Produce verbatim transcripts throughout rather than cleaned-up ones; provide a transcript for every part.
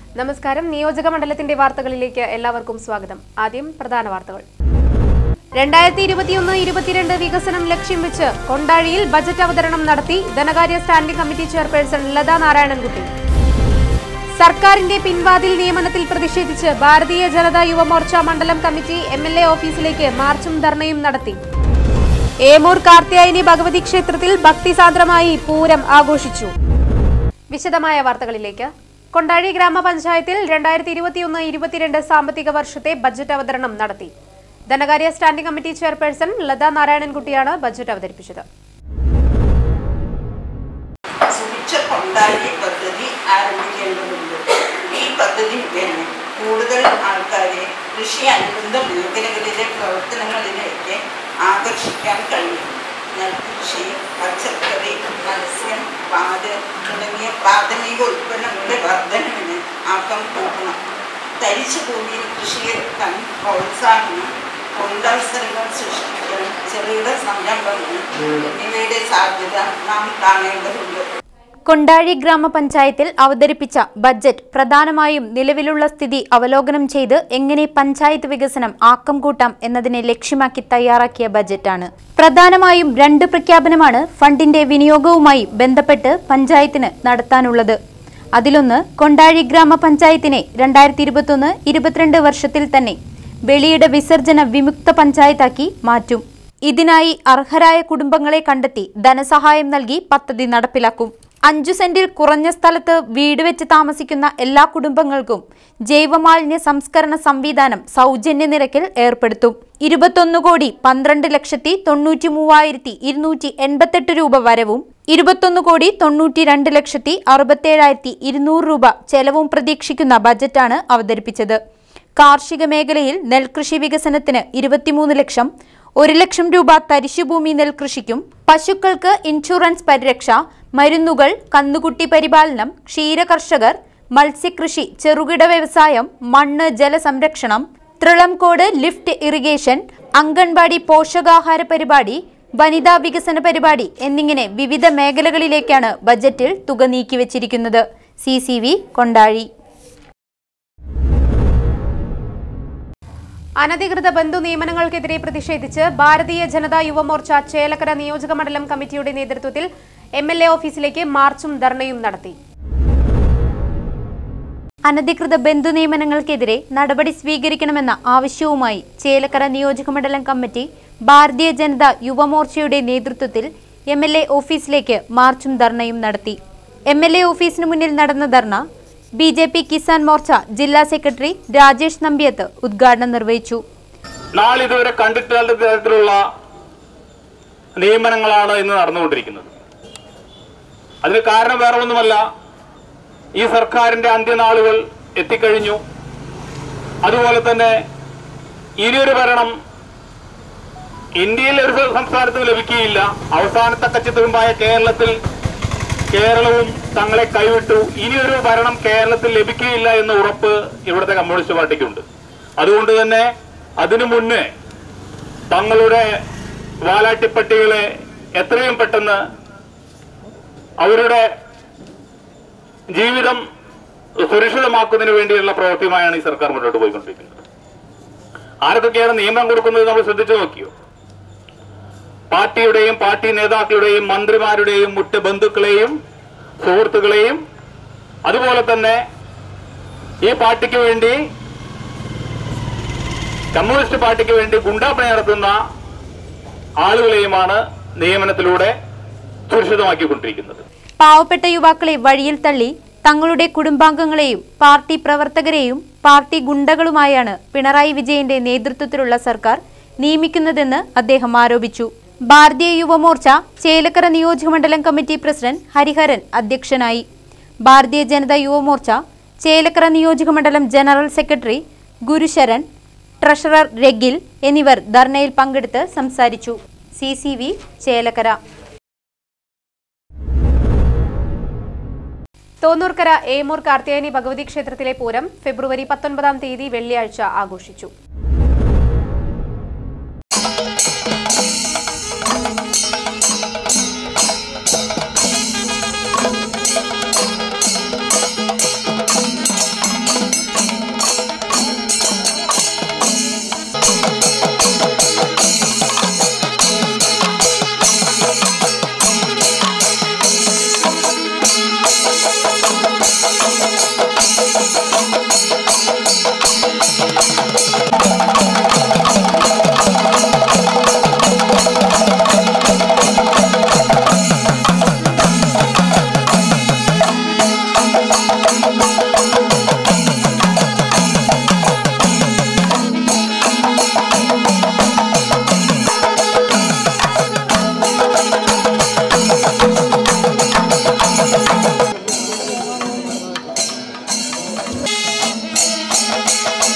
നമസ്കാരം. നിയോജക മണ്ഡലത്തിന്റെ വാർത്തകളിലേക്ക് എല്ലാവർക്കും സ്വാഗതം. ആദ്യം പ്രധാന വാർത്തകൾ. രണ്ടായിരത്തി ഇരുപത്തിയൊന്ന് ഇരുപത്തിരണ്ട് വികസനം ലക്ഷ്യം വെച്ച് കൊണ്ടാഴിയിൽ ബജറ്റ് അവതരണം നടത്തി ധനകാര്യ standing committee chairperson Latha Narayanankutty. സർക്കാരിന്റെ പിൻവാതിൽ നിയമനത്തിൽ പ്രതിഷേധിച്ച് ഭാരതീയ ജനതാ യുവമോർച്ച മണ്ഡലം കമ്മിറ്റി എം എൽ എ ഓഫീസിലേക്ക് മാർച്ചും ധർണയും നടത്തി. ഏമൂർ കാർത്യായനി ഭഗവതി ക്ഷേത്രത്തിൽ ഭക്തിസാന്ദ്രമായി പൂരം ആഘോഷിച്ചു. വിശദമായ വാർത്തകളിലേക്ക്. കൊണ്ടാഴി ഗ്രാമപഞ്ചായത്തിൽ രണ്ടായിരത്തി ഇരുപത്തിയൊന്ന് ഇരുപത്തിരണ്ട് സാമ്പത്തിക വർഷത്തെ ബജറ്റ് അവതരണം നടത്തി. ധനകാര്യ സ്റ്റാൻഡിംഗ് കമ്മിറ്റി ചെയർപേഴ്സൺ ലതാ നാരായണൻകുട്ടിയാണ് ബജറ്റ് അവതരിപ്പിച്ചത്. ഈ പദ്ധതി കൂടുതൽ ആൾക്കാരെ കൃഷി അനുബന്ധ മേഖലകളിലെ പ്രവർത്തനങ്ങളിലേക്ക് ആകർഷിക്കാൻ കഴിയും. നെൽകൃഷി, പച്ചക്കറി, മത്സ്യം, പാല് തുടങ്ങിയ പ്രാഥമിക ഉൽപ്പന്നങ്ങളുടെ വർധനവിന് ആക്കം കൂട്ടണം. തരിച്ച ഭൂമിയിൽ കൃഷിയെടുക്കാൻ പ്രോത്സാഹനം, തൊഴിലവസരങ്ങൾ സൃഷ്ടിക്കണം, ചെറുകിട സംരംഭങ്ങൾ എന്നിവയുടെ സാധ്യത നാം കാണേണ്ടതുണ്ട്. കൊണ്ടാഴി ഗ്രാമപഞ്ചായത്തിൽ അവതരിപ്പിച്ച ബജറ്റ് പ്രധാനമായും നിലവിലുള്ള സ്ഥിതി അവലോകനം ചെയ്ത് എങ്ങനെ പഞ്ചായത്ത് വികസനം ആക്കം കൂട്ടാം എന്നതിനെ ലക്ഷ്യമാക്കി തയ്യാറാക്കിയ ബജറ്റാണ്. പ്രധാനമായും രണ്ട് പ്രഖ്യാപനമാണ് ഫണ്ടിന്റെ വിനിയോഗവുമായി ബന്ധപ്പെട്ട് പഞ്ചായത്തിന് നടത്താനുള്ളത്. അതിലൊന്ന്, കൊണ്ടാഴി ഗ്രാമപഞ്ചായത്തിനെ രണ്ടായിരത്തി ഇരുപത്തൊന്ന് ഇരുപത്തിരണ്ട് വർഷത്തിൽ തന്നെ വെളിയിട വിസർജന വിമുക്ത പഞ്ചായത്താക്കി മാറ്റും. ഇതിനായി അർഹരായ കുടുംബങ്ങളെ കണ്ടെത്തി ധനസഹായം നൽകി പദ്ധതി നടപ്പിലാക്കും. അഞ്ചു സെന്റിൽ കുറഞ്ഞ സ്ഥലത്ത് വീട് വെച്ച് താമസിക്കുന്ന എല്ലാ കുടുംബങ്ങൾക്കും ജൈവമാലിന്യ സംസ്കരണ സംവിധാനം സൗജന്യ നിരക്കിൽ ഏർപ്പെടുത്തും. ഇരുപത്തൊന്ന് കോടി പന്ത്രണ്ട് ലക്ഷത്തി തൊണ്ണൂറ്റി മൂവായിരത്തി ഇരുന്നൂറ്റി എൺപത്തെട്ട് രൂപ വരവും ഇരുപത്തൊന്ന് കോടി തൊണ്ണൂറ്റി രണ്ട് ലക്ഷത്തി അറുപത്തേഴായിരത്തി ഇരുന്നൂറ് രൂപ ചെലവും പ്രതീക്ഷിക്കുന്ന ബജറ്റാണ് അവതരിപ്പിച്ചത്. കാർഷിക മേഖലയിൽ നെൽകൃഷി വികസനത്തിന് ഇരുപത്തിമൂന്ന് ലക്ഷം, ഒരു ലക്ഷം രൂപ തരിശുഭൂമി നെൽകൃഷിക്കും, പശുക്കൾക്ക് ഇൻഷുറൻസ് പരിരക്ഷ, മരുന്നുകൾ, കന്നുകുട്ടി പരിപാലനം, ക്ഷീര കർഷകർ, മത്സ്യകൃഷി, ചെറുകിട വ്യവസായം, മണ്ണ് ജല സംരക്ഷണം, ത്രിളംകോട് ലിഫ്റ്റ് ഇറിഗേഷൻ, അംഗൻവാടി പോഷകാഹാര പരിപാടി, വനിതാ വികസന പരിപാടി എന്നിങ്ങനെ വിവിധ മേഖലകളിലേക്കാണ് ബജറ്റിൽ തുക നീക്കിവച്ചിരിക്കുന്നത്. C C V Kondazhy. അനധികൃത ബന്ധു നിയമനങ്ങൾക്കെതിരെ പ്രതിഷേധിച്ച് ഭാരതീയ ജനതാ യുവമോർച്ച ചേലക്കര നിയോജക മണ്ഡലം കമ്മിറ്റിയുടെ നേതൃത്വത്തിൽ എം എൽ എ ഓഫീസിലേക്ക് മാർച്ചും ധർണയും നടത്തി. അനധികൃത ബന്ധു നിയമനങ്ങൾക്കെതിരെ നടപടി സ്വീകരിക്കണമെന്ന ആവശ്യവുമായി ചേലക്കര നിയോജക മണ്ഡലം കമ്മിറ്റി ഭാരതീയ ജനതാ യുവമോർച്ചയുടെ നേതൃത്വത്തിൽ എം എൽ എ ഓഫീസിലേക്ക് മാർച്ചും ധർണയും നടത്തി. എം എൽ എ ഓഫീസിന് മുന്നിൽ നടന്ന ധർണ B J P Kisan Morcha ജില്ലാ സെക്രട്ടറി രാജേഷ് നമ്പ്യത്ത് ഉദ്ഘാടനം നിർവഹിച്ചു. നാളിതുവരെ കണ്ടിട്ടുള്ള തരത്തിലുള്ള നിയമനങ്ങളാണ് ഇന്ന് നടന്നുകൊണ്ടിരിക്കുന്നത്. അതിന് കാരണം വേറെ ഒന്നുമല്ല, ഈ സർക്കാരിന്റെ അന്ത്യനാളുകൾ എത്തിക്കഴിഞ്ഞു. അതുപോലെ തന്നെ ഇനിയൊരു ഭരണം ഇന്ത്യയിൽ ഒരു സംസ്ഥാനത്തും ലഭിക്കുകയില്ല. അവസാനത്തെ കച്ചിത്തുരുമ്പായ കേരളത്തിൽ കേരളവും തങ്ങളെ കൈവിട്ടു. ഇനിയൊരു ഭരണം കേരളത്തിൽ ലഭിക്കുകയില്ല എന്ന ഉറപ്പ് ഇവിടുത്തെ കമ്മ്യൂണിസ്റ്റ് പാർട്ടിക്കുണ്ട്. അതുകൊണ്ട് തന്നെ അതിനു മുന്നേ തങ്ങളുടെ വാലാട്ടിപ്പട്ടികളെ എത്രയും പെട്ടെന്ന് അവരുടെ ജീവിതം സുരക്ഷിതമാക്കുന്നതിന് വേണ്ടിയുള്ള പ്രവൃത്തിയുമായാണ് ഈ സർക്കാർ മുന്നോട്ട് പോയിക്കൊണ്ടിരിക്കുന്നത്. ആർക്കൊക്കെയാണ് നിയമനം കൊടുക്കുന്നത് നമ്മൾ ശ്രദ്ധിച്ചു നോക്കിയോ? പാർട്ടിയുടെയും പാർട്ടി നേതാക്കളുടെയും മന്ത്രിമാരുടെയും മുറ്റ ബന്ധുക്കളെയും സുഹൃത്തുക്കളെയും അതുപോലെ തന്നെ ഈ പാർട്ടിക്ക് വേണ്ടി കമ്മ്യൂണിസ്റ്റ് പാർട്ടിക്ക് വേണ്ടി ഗുണ്ടാപ്പണി നടത്തുന്ന ആളുകളെയുമാണ് നിയമനത്തിലൂടെ സുരക്ഷിതമാക്കിക്കൊണ്ടിരിക്കുന്നത്. പാവപ്പെട്ട യുവാക്കളെ വഴിയിൽ തള്ളി തങ്ങളുടെ കുടുംബാംഗങ്ങളെയും പാർട്ടി പ്രവർത്തകരെയും പാർട്ടി ഗുണ്ടകളുമായാണ് പിണറായി വിജയന്റെ നേതൃത്വത്തിലുള്ള സർക്കാർ നിയമിക്കുന്നതെന്ന് അദ്ദേഹം ആരോപിച്ചു. ഭാരതീയ യുവമോർച്ച ചേലക്കര നിയോജക മണ്ഡലം കമ്മിറ്റി പ്രസിഡന്റ് ഹരിഹരൻ അധ്യക്ഷനായി. ഭാരതീയ ജനതാ യുവമോർച്ച ചേലക്കര നിയോജക മണ്ഡലം general secretary Gurusharan, treasurer Ragil എന്നിവർ ധർണയിൽ പങ്കെടുത്ത് സംസാരിച്ചു. C C V Chelakkara. Thonnoorkkara Emoor Karthyayani Bhagavathi ക്ഷേത്രത്തിലെ പൂരം ഫെബ്രുവരി പത്തൊൻപതാം തീയതി വെള്ളിയാഴ്ച ആഘോഷിച്ചു.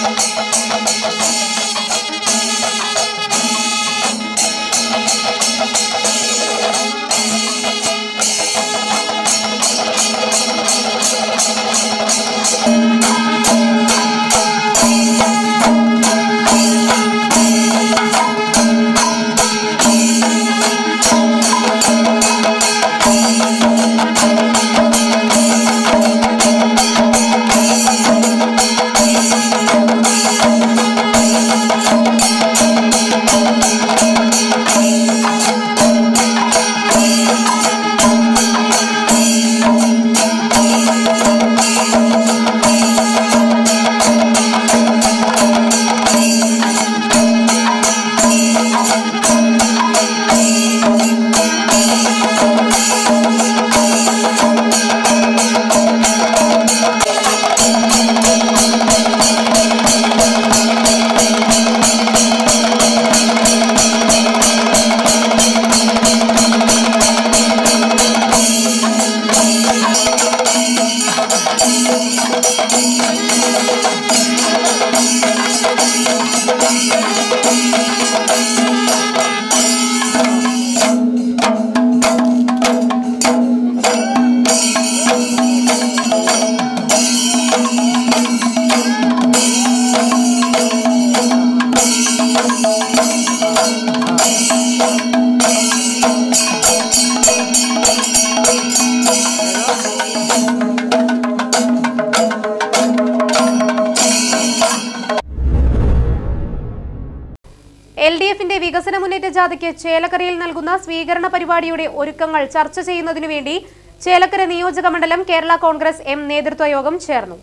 എൽ ഡി എഫിന്റെ വികസന മുന്നേറ്റ ജാഥയ്ക്ക് ചേലക്കരയിൽ നൽകുന്ന സ്വീകരണ പരിപാടിയുടെ ഒരുക്കങ്ങൾ ചർച്ച ചെയ്യുന്നതിനു വേണ്ടി ചേലക്കര നിയോജക മണ്ഡലം കേരള കോൺഗ്രസ് എം നേതൃത്വ യോഗം ചേർന്നു.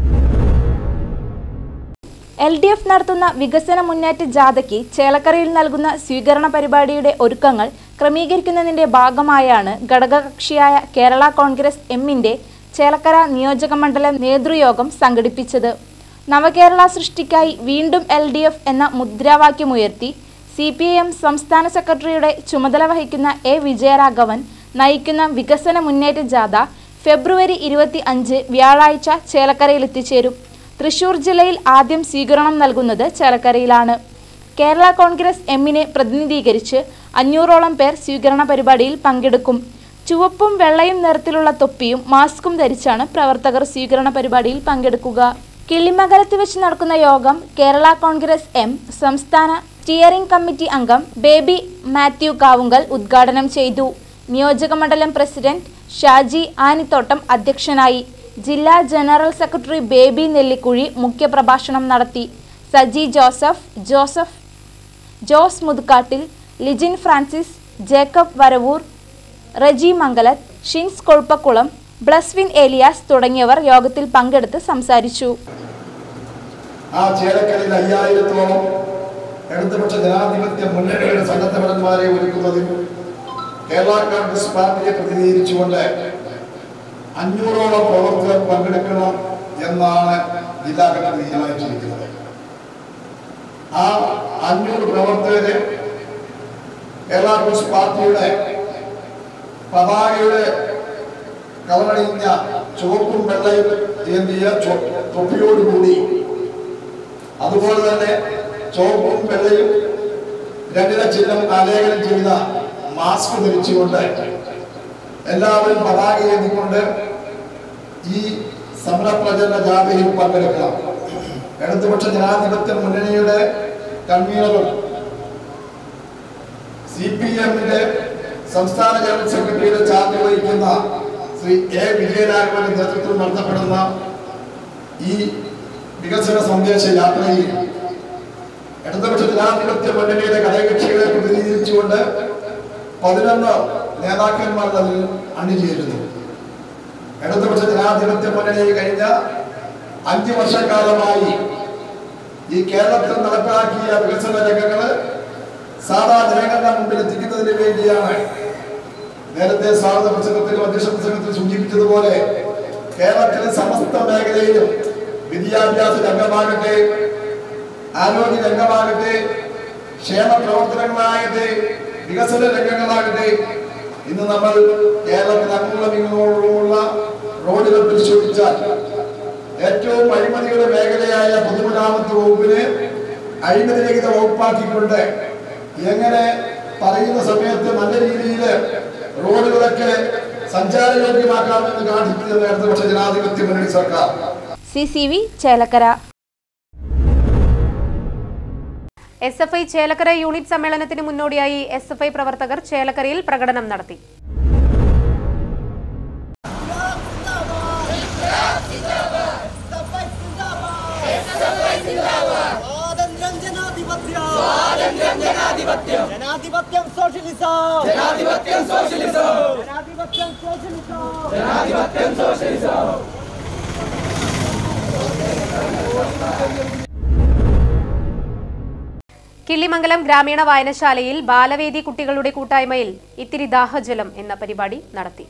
എൽ ഡി എഫ് നടത്തുന്ന വികസന മുന്നേറ്റ ജാഥയ്ക്ക് ചേലക്കരയിൽ നൽകുന്ന സ്വീകരണ പരിപാടിയുടെ ഒരുക്കങ്ങൾ ക്രമീകരിക്കുന്നതിന്റെ ഭാഗമായാണ് ഘടകകക്ഷിയായ കേരള കോൺഗ്രസ് എമ്മിന്റെ ചേലക്കര നിയോജക മണ്ഡലം നേതൃയോഗം സംഘടിപ്പിച്ചത്. നവകേരള സൃഷ്ടിക്കായി വീണ്ടും എൽ ഡി എഫ് എന്ന മുദ്രാവാക്യമുയർത്തി സി പി ഐ എം സംസ്ഥാന സെക്രട്ടറിയുടെ ചുമതല വഹിക്കുന്ന എ വിജയരാഘവൻ നയിക്കുന്ന വികസന മുന്നേറ്റ ജാഥ ഫെബ്രുവരി ഇരുപത്തി അഞ്ച് വ്യാഴാഴ്ച ചേലക്കരയിൽ എത്തിച്ചേരും. തൃശൂർ ജില്ലയിൽ ആദ്യം സ്വീകരണം നൽകുന്നത് ചേലക്കരയിലാണ്. കേരള കോൺഗ്രസ് എമ്മിനെ പ്രതിനിധീകരിച്ച് അഞ്ഞൂറോളം പേർ സ്വീകരണ പരിപാടിയിൽ പങ്കെടുക്കും. ചുവപ്പും വെള്ളയും നിറത്തിലുള്ള തൊപ്പിയും മാസ്കും ധരിച്ചാണ് പ്രവർത്തകർ സ്വീകരണ പരിപാടിയിൽ പങ്കെടുക്കുക. കിള്ളിമംഗലത്ത് വെച്ച് നടക്കുന്ന യോഗം കേരള കോൺഗ്രസ് എം സംസ്ഥാന സ്റ്റിയറിംഗ് കമ്മിറ്റി അംഗം ബേബി മാത്യു കാവുങ്കൽ ഉദ്ഘാടനം ചെയ്തു. നിയോജക മണ്ഡലം പ്രസിഡന്റ് ഷാജി ആനിത്തോട്ടം അധ്യക്ഷനായി. ജില്ലാ ജനറൽ സെക്രട്ടറി ബേബി നെല്ലിക്കുഴി മുഖ്യപ്രഭാഷണം നടത്തി. സജി ജോസഫ്, ജോസഫ് ജോസ് മുതുക്കാട്ടിൽ, ലിജിൻ ഫ്രാൻസിസ്, ജേക്കബ് വരവൂർ, റജി മംഗലത്ത്, ഷിൻസ് കൊഴുപ്പക്കുളം, ബ്ലസ്വിൻ ഏലിയാസ് തുടങ്ങിയവർ യോഗത്തിൽ പങ്കെടുത്ത് സംസാരിച്ചു. ആ ചേലക്കരയിൽ അയ്യായിരത്തോളം ഇടതുപക്ഷ ജനാധിപത്യ മുന്നണിയുടെ സംഘടനമാരെ ഒരുക്കുന്നതിൽ കേരള കോൺഗ്രസ് പാർട്ടിയെ പ്രതിനിധീകരിച്ചുകൊണ്ട് അഞ്ഞൂറോളം പ്രവർത്തകർ പങ്കെടുക്കണം എന്നാണ് ജില്ലാ ഘടക തീരുമാനിച്ചിരിക്കുന്നത്. ആ അഞ്ഞൂറ് പ്രവർത്തകര് കേരള കോൺഗ്രസ് പാർട്ടിയുടെ പതാകയുടെ കളറണിഞ്ഞ ചുവപ്പും വെള്ളയും ഏന്തിയ തൊപ്പിയോടുകൂടി, അതുപോലെ തന്നെ ചുവപ്പും വെള്ളയും രണ്ടിന ചിഹ്നം ആലേഖനം ചെയ്ത മാസ്ക് ധരിച്ചുകൊണ്ട് എല്ലാവരും പതാക ഏന്തിക്കൊണ്ട് ഈ സമരപ്രചരണ ജാഥയിൽ പങ്കെടുക്കണം. ഇടതുപക്ഷ ജനാധിപത്യ മുന്നണിയുടെ കൺവീനറും സി പി എമ്മിന്റെ സംസ്ഥാന ജനറൽ സെക്രട്ടറിയുടെ ചാർജ് വഹിക്കുന്ന ശ്രീ എ വിജയരാഘവന്റെ നേതൃത്വത്തിൽ നടത്തപ്പെടുന്ന ഈ വികസന സന്ദേശ യാത്രയിൽ ഇടതുപക്ഷ ജനാധിപത്യ മുന്നണിയുടെ ഘടകകക്ഷികളെ പ്രതിനിധീകരിച്ചുകൊണ്ട് പതിനൊന്ന് നേതാക്കന്മാർ അതിൽ അണിചേരുന്നു. ഇടതുപക്ഷ ജനാധിപത്യ മുന്നണി കഴിഞ്ഞ അഞ്ചു വർഷക്കാലമായി ഈ കേരളത്തിൽ നടപ്പിലാക്കിയ വികസന രംഗങ്ങള് സാധാരണ ജനങ്ങളുടെ മുമ്പിൽ എത്തിക്കുന്നതിന് വേണ്ടിയാണ്. നേരത്തെ സ്വാഗത പ്രസംഗത്തിലും അധ്യക്ഷ പ്രസംഗത്തിൽ സൂചിപ്പിച്ചതുപോലെ കേരളത്തിലെ സമസ്ത മേഖലയിലും വിദ്യാഭ്യാസ രംഗമാകട്ടെ, ആരോഗ്യ രംഗമാകട്ടെ, ക്ഷേമ പ്രവർത്തനങ്ങളാകട്ടെ, വികസന രംഗങ്ങളാകട്ടെ, ഇന്ന് നമ്മൾ കേരളത്തിൽ അങ്ങോളം ഇങ്ങോളമുള്ള റോഡുകൾ പരിശോധിച്ചാൽ ഏറ്റവും അഴിമതിയുടെ മേഖലയായ പൊതുമരാമത്ത് വകുപ്പിനെ അഴിമതിരഹിത വകുപ്പാക്കിക്കൊണ്ട് എങ്ങനെ പറയുന്ന സമയത്ത് നല്ല രീതിയിൽ റോഡുകളൊക്കെ സഞ്ചാരയോഗ്യമാക്കാമെന്ന് കാണിച്ചത് ഇടതുപക്ഷ ജനാധിപത്യ മുന്നണി സർക്കാർ. C C V Chelakkara. S F I Chelakkara unit സമ്മേളനത്തിന് മുന്നോടിയായി എസ് എഫ് ഐ പ്രവർത്തകർ ചേലക്കരയിൽ പ്രകടനം നടത്തി. ജനാധിപത്യം സോഷ്യലിസം ജനാധിപത്യം സോഷ്യലിസം ജനാധിപത്യം സോഷ്യലിസം ജനാധിപത്യം സോഷ്യലിസം. കിള്ളിമംഗലം ഗ്രാമീണ വായനശാലയിൽ ബാലവേദി കുട്ടികളുടെ കൂട്ടായ്മയിൽ ഇത്തിരി ദാഹജലം എന്ന പരിപാടി നടത്തി.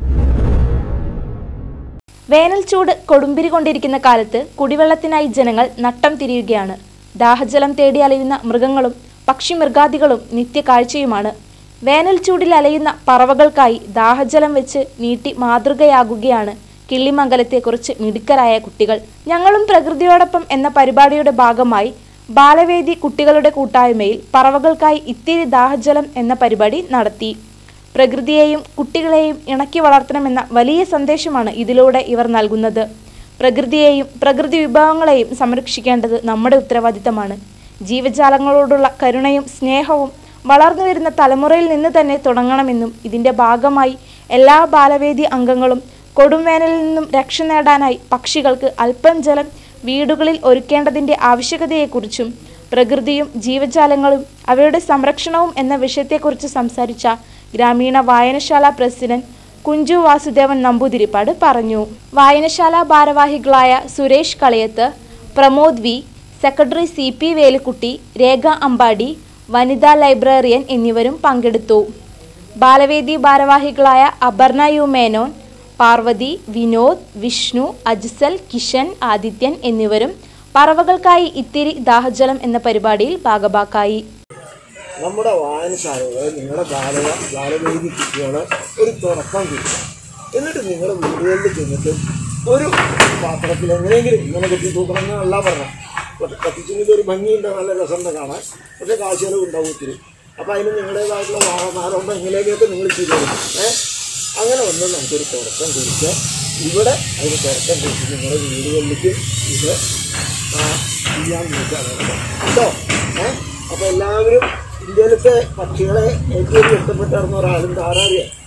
വേനൽ ചൂട് കൊടുമ്പിരി കൊണ്ടിരിക്കുന്ന കാലത്ത് കുടിവെള്ളത്തിനായി ജനങ്ങൾ നട്ടം തിരിയുകയാണ്. ദാഹജലം തേടി അലയുന്ന മൃഗങ്ങളും പക്ഷിമൃഗാദികളും നിത്യകാഴ്ചയുമാണ്. വേനൽ ചൂടിൽ അലയുന്ന പറവകൾക്കായി ദാഹജലം വെച്ച് നീട്ടി മാതൃകയാകുകയാണ് കിള്ളിമംഗലത്തെക്കുറിച്ച് മിടുക്കരായ കുട്ടികൾ. ഞങ്ങളും പ്രകൃതിയോടൊപ്പം എന്ന പരിപാടിയുടെ ഭാഗമായി ബാലവേദി കുട്ടികളുടെ കൂട്ടായ്മയിൽ പറവകൾക്കായി ഇത്തിരി ദാഹജലം എന്ന പരിപാടി നടത്തി. പ്രകൃതിയെയും കുട്ടികളെയും ഇണക്കി വളർത്തണമെന്ന വലിയ സന്ദേശമാണ് ഇതിലൂടെ ഇവർ നൽകുന്നത്. പ്രകൃതിയെയും പ്രകൃതി വിഭവങ്ങളെയും സംരക്ഷിക്കേണ്ടത് നമ്മുടെ ഉത്തരവാദിത്തമാണ്. ജീവജാലങ്ങളോടുള്ള കരുണയും സ്നേഹവും വളർന്നു വരുന്ന തലമുറയിൽ നിന്ന് തന്നെ തുടങ്ങണമെന്നും ഇതിൻ്റെ ഭാഗമായി എല്ലാ ബാലവേദി അംഗങ്ങളും കൊടുംവേനലിൽ നിന്നും രക്ഷ നേടാനായി പക്ഷികൾക്ക് അല്പം ജലം വീടുകളിൽ ഒരുക്കേണ്ടതിൻ്റെ ആവശ്യകതയെക്കുറിച്ചും പ്രകൃതിയും ജീവജാലങ്ങളും അവയുടെ സംരക്ഷണവും എന്ന വിഷയത്തെക്കുറിച്ച് സംസാരിച്ച ഗ്രാമീണ വായനശാല പ്രസിഡന്റ് കുഞ്ചു വാസുദേവൻ നമ്പൂതിരിപ്പാട് പറഞ്ഞു. വായനശാല ഭാരവാഹികളായ Suresh Kalayath, Pramod V, secretary C P Velukutty, Rekha Ambadi, വനിതാ ലൈബ്രറിയൻ എന്നിവരും പങ്കെടുത്തു. ബാലവേദി ഭാരവാഹികളായ അപർണ യു മേനോൻ, പാർവതി, വിനോദ്, വിഷ്ണു, അജ്സൽ, കിഷൻ, ആദിത്യൻ എന്നിവരും പറവകൾക്കായി ഇത്തിരി ദാഹജലം എന്ന പരിപാടിയിൽ ഭാഗഭാക്കായി. നമ്മുടെ വായനശാലകളെ നിങ്ങളുടെ ബാലക ബാലവേദി കുട്ടികളെ ഒരു തുറക്കം കിട്ടുക. എന്നിട്ട് നിങ്ങളുടെ വീടുകളിൽ ചെന്നിട്ട് ഒരു പാത്രത്തിൽ എങ്ങനെയെങ്കിലും ഇങ്ങനെ കെട്ടി തൂക്കണമെന്നല്ല പറഞ്ഞത്. കത്തിച്ചെങ്കിൽ ഒരു ഭംഗിയുണ്ട്, നല്ല രസമുണ്ട് കാണാൻ, പക്ഷേ കാശുകളും ഉണ്ടാവും ഒത്തിരി. അപ്പോൾ അതിന് നിങ്ങളുടേതായിട്ടുള്ള വാഹനാലുണ്ടോ എങ്ങനെയൊക്കെ നിങ്ങൾ ചെയ്തോളും. ഏഹ് അങ്ങനെ ഒന്ന് നമുക്കൊരു തുറക്കം കുറിച്ച് ഇവിടെ അതിന് തുറക്കം കുറിച്ച് നിങ്ങളുടെ വീടുകളിലേക്കും ഇത് ചെയ്യാൻ നോക്കുകയാണ് കേട്ടോ. ഏഹ് അപ്പോൾ എല്ലാവരും ഇന്ത്യയിലത്തെ പക്ഷികളെ ഏറ്റവും ഇഷ്ടപ്പെട്ടിരുന്ന ഒരാളും ധാരാളിയാണ്.